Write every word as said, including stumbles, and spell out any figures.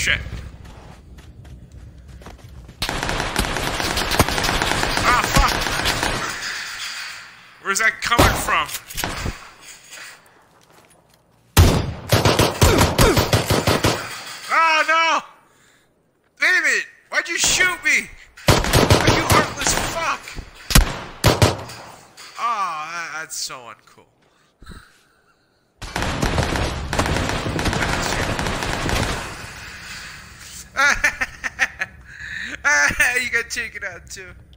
shit. Ah, fuck. Where's that coming from? Oh, no! David, why'd you shoot me? You heartless fuck! Oh, that, that's so uncool. You got taken out too.